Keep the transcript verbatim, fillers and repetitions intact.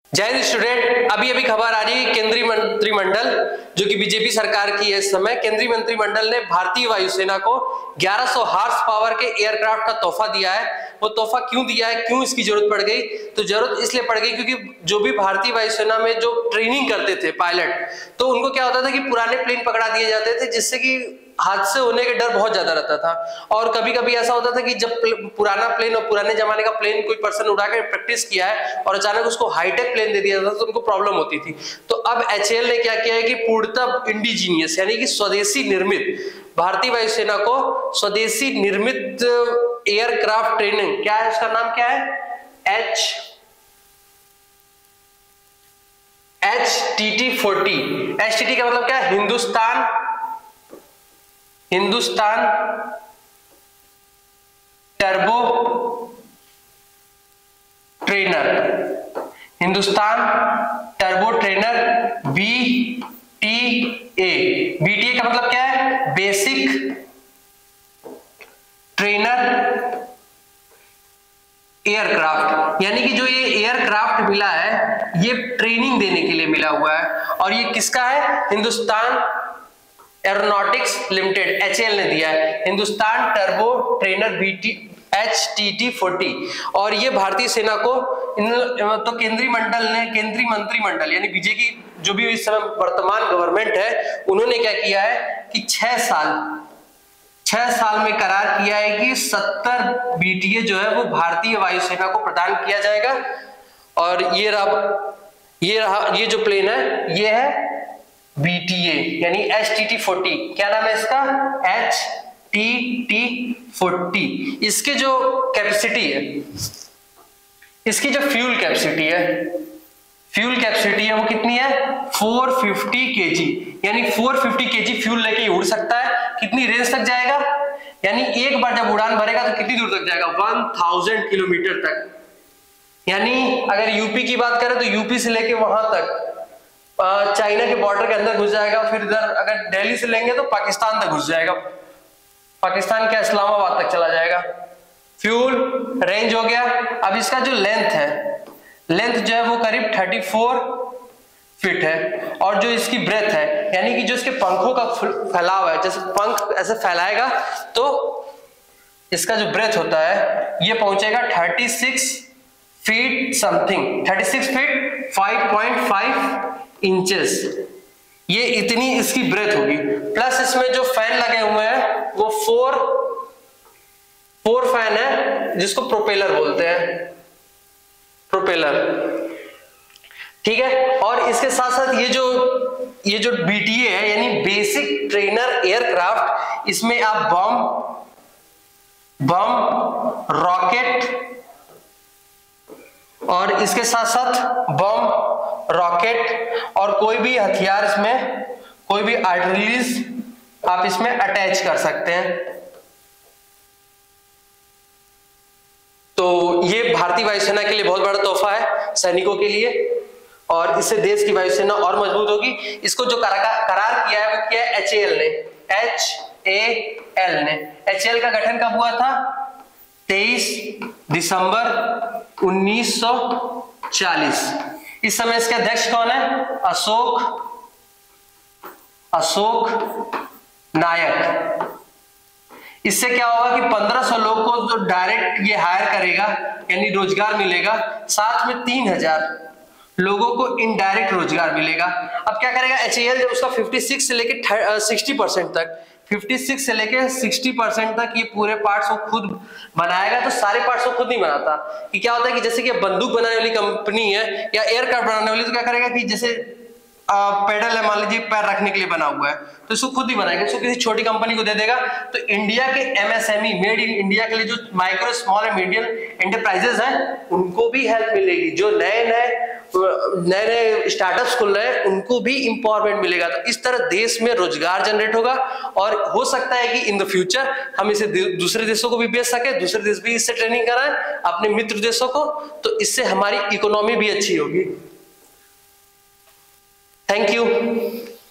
जय हिंद स्टूडेंट। अभी अभी खबर आ रही है केंद्रीय मंत्रिमंडल जो कि बीजेपी सरकार की है इस समय, केंद्रीय मंत्रिमंडल ने भारतीय वायुसेना को ग्यारह सौ हार्स पावर के एयरक्राफ्ट का तोहफा दिया है। वो तोहफा क्यों दिया है, क्यों इसकी जरूरत पड़ गई? तो जरूरत इसलिए पड़ गई क्योंकि जो भी भारतीय वायुसेना में जो ट्रेनिंग करते थे पायलट, तो उनको क्या होता था कि पुराने प्लेन पकड़ा दिए जाते थे जिससे कि हादसे होने के डर बहुत ज्यादा रहता था। और कभी कभी ऐसा होता था कि जब पुराना प्लेन और पुराने जमाने का प्लेन कोई पर्सन उड़ा के प्रैक्टिस किया है और अचानक उसको हाईटेक प्लेन दे दिया था तो उनको प्रॉब्लम होती थी। तो अब एच ए एल ने क्या किया है कि पूर्णतः इंडिजीनियस यानी कि स्वदेशी निर्मित भारतीय वायुसेना को स्वदेशी निर्मित एयरक्राफ्ट ट्रेनिंग, क्या है उसका नाम क्या है, H H T T forty. H T T का मतलब क्या है, Hindustan Hindustan turbo trainer, Hindustan turbo trainer B T A. B T A का मतलब क्या है, बेसिक ट्रेनर एयरक्राफ्ट, यानी कि जो ये एयरक्राफ्ट मिला है ये ट्रेनिंग देने के लिए मिला हुआ है। और ये किसका है, Hindustan aeronautics limited H A L ने दिया है, Hindustan turbo trainer BT H T T forty. और ये भारतीय सेना को इन तो केंद्रीय मंडल ने केंद्रीय मंत्रिमंडल यानी बीजेपी जो भी इस समय वर्तमान गवर्नमेंट है उन्होंने क्या किया है कि छह साल छह साल में करार किया है कि सत्तर बी टी ए जो है वो भारतीय वायुसेना को प्रदान किया जाएगा। और ये रहा ये रहा ये जो प्लेन है ये है बी टी ए यानी एच टी टी फोर्टी। क्या नाम है इसका, एच टी टी फोर्टी। इसके जो कैपेसिटी है, इसकी जो फ्यूल कैपेसिटी है फ्यूल कैपेसिटी है वो कितनी है, चार सौ पचास केजी, यानी चार सौ पचास केजी फ्यूल लेके उड़ सकता है। कितनी रेंज तक जाएगा, यानी एक बार जब उड़ान भरेगा तो कितनी दूर तक जाएगा, हजार किलोमीटर तक। यानी अगर यूपी की बात करें तो यूपी से लेके वहां तक चाइना के बॉर्डर के अंदर घुस जाएगा, फिर इधर अगर दिल्ली से लेंगे तो पाकिस्तान तक घुस जाएगा, पाकिस्तान के इस्लामाबाद तक चला जाएगा। फ्यूल रेंज हो गया। अब इसका जो लेंथ है, लेंथ जो है वो करीब चौंतीस फीट है। और जो इसकी ब्रेथ है यानी कि जो इसके पंखों का फैलाव है, जैसे पंख ऐसे फैलाएगा तो इसका जो ब्रेथ होता है ये पहुंचेगा छत्तीस फीट समथिंग, छत्तीस फीट पाँच पॉइंट पाँच इंचेस, ये इतनी इसकी ब्रेथ होगी। प्लस इसमें जो फैन लगे हुए हैं वो फोर फोर फैन है जिसको प्रोपेलर बोलते हैं, प्रोपेलर, ठीक है। और इसके साथ साथ ये जो ये जो बी टी ए है यानी बेसिक ट्रेनर एयरक्राफ्ट, इसमें आप बम बम रॉकेट और इसके साथ साथ बम रॉकेट और कोई भी हथियार, इसमें कोई भी आर्टिलरीज आप इसमें अटैच कर सकते हैं। तो ये भारतीय वायुसेना के लिए बहुत बड़ा तोहफा है सैनिकों के लिए, और इससे देश की वायुसेना और मजबूत होगी। इसको जो करार किया है वो किया है एच ए एल ने, एच ए एल ने। एच ए एल का गठन कब हुआ था, तेईस दिसंबर उन्नीस सौ चालीस। इस समय इसके अध्यक्ष कौन है, अशोक अशोक नायक। इससे क्या होगा कि पंद्रह सौ लोग को जो डायरेक्ट ये हायर करेगा यानी रोजगार मिलेगा, साथ में तीन हजार लोगों को इनडायरेक्ट रोजगार मिलेगा। अब क्या करेगा एच ए एल, जब उसका छप्पन से लेके साठ परसेंट तक छप्पन से लेके साठ परसेंट तक ये पूरे पार्ट्स को खुद बनाएगा, तो सारे पार्ट्स को खुद नहीं बनाता। कि क्या होता है कि जैसे कि बंदूक बनाने वाली कंपनी है या एयरक्राफ्ट बनाने वाली, तो क्या करेगा कि जैसे पेडल है, मान लीजिए पैर रखने के लिए बना हुआ है तो इसको खुद ही बनाएगा, इसको किसी छोटी कंपनी को दे देगा। तो इंडिया के M S M E made in India के लिए जो micro small and medium enterprises हैं उनको भी हेल्प मिलेगी, जो नए नए नए नए स्टार्टअप्स खुल रहे हैं उनको भी इंपावरमेंट मिलेगा। तो इस तरह देश में रोजगार जनरेट होगा और हो सकता है कि इन द फ्यूचर हम इसे दूसरे देशों को भी बेच सके, दूसरे देश भी इससे ट्रेनिंग कराएं अपने मित्र देशों को, तो इससे हमारी इकोनॉमी भी अच्छी होगी। Thank you.